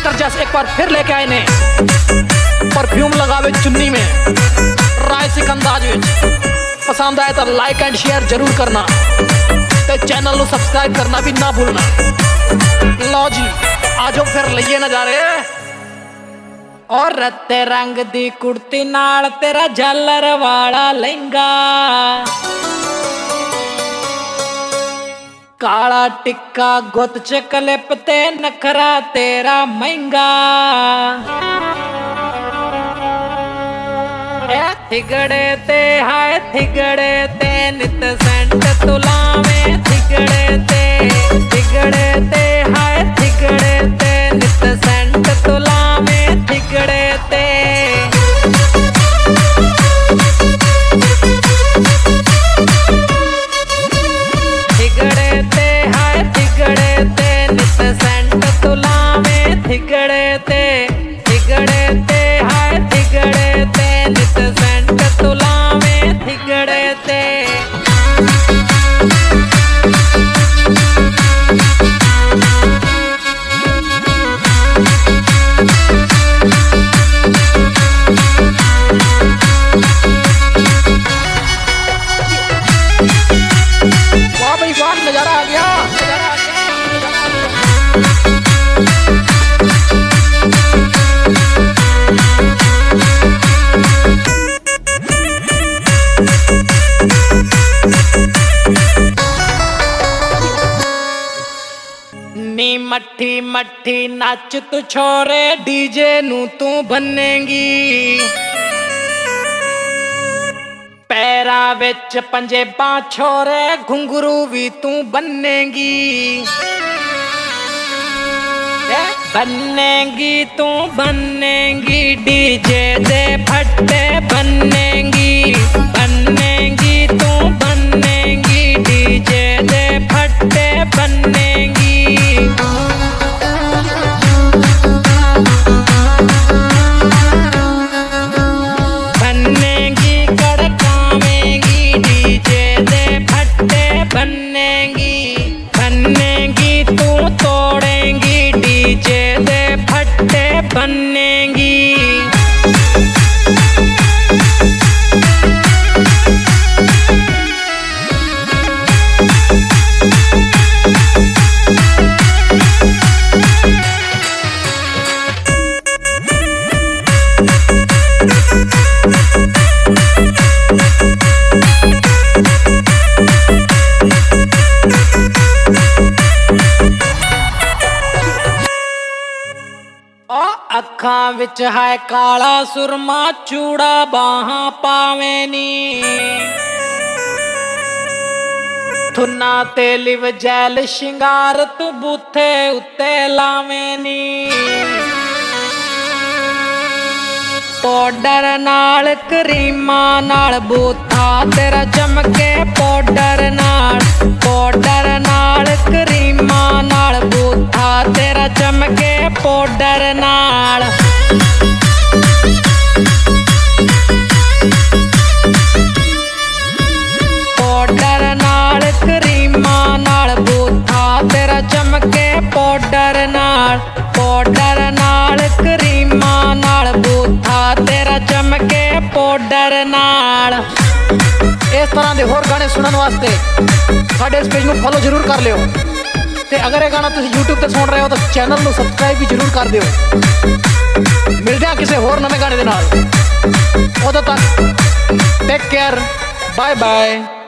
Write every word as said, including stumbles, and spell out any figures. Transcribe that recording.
Mister जैस एक बार फिर लेके आए ने परफ्यूम लगावे चुन्नी में राय सिख अंदाज विच। पसंद आए तो लाइक एंड शेयर जरूर करना ते चैनल को सब्सक्राइब करना भी ना भूलना। लो जी आजो फिर लइए नजारे। और रत्ते रंग दी कुर्ती नाल तेरा झालर वाला लहंगा, काला टिक्का गुत च क्लिप ते नखरा तेरा महंगा। ए थिगड़े ते हाय थिगड़े ते नित सेंट तुलावे थिगड़े ते थिगड़े ते हाय थिगड़े ते नित सेंट तुलावे थिगड़े ते। थिगड़े ते हाय थिगड़े ते नित सेंट तुलावे थिगड़े ते थिगड़े ते हाय थिगड़े ते नित सेंट तुलावे थिगड़े ते। वाह भाई वाह नजारा आ गया, नजारा आ गया, नजारा आ गया। नी मट्ठी मट्ठी नच तू छोरे डीजे नू तू बनेगी, पैरा विच पंजेबा छोरे घुंगरू भी तू बनेगी। बनेगी तू बनेगी डीजे दे फट्टे बनेगी, बनेगी तू बनेगी डीजे दे फट्टे बनेगी। बनेगी कड़कावेगी डीजे दे फट्टे बनेगी, बनेगी तू तोड़ेगी डीजे दे फट्टे बनेगी। अखां विच है काला सुरमा चूड़ा बाहां पावे नी, थुन्ना ते लिव जैल शिंगार तू बूथे उत्ते लावे नी। पाउडर नाल करीमा नाल बूथा तेरा चमके पाउडर नाल, पाउडर नाल करीमा नाल बूथा तेरा चमके पाउडर नाल। पाउडर नाल करीमा नाल बूथा तेरा चमके पाउडर नाल, पाउडर नाल करीमा नाल बूथा तेरा चमके पाउडर नाल। इस तरह के होर गाने सुनने वास्ते साडे इस पेज को फॉलो जरूर कर लियो ते अगर ये गाना तुम यूट्यूब पर सुन रहे हो तो चैनल को सब्सक्राइब भी जरूर कर दियो। मिलते हैं किसी होर नवे गाने दे नाल, उदों तक टेक केयर, बाय बाय।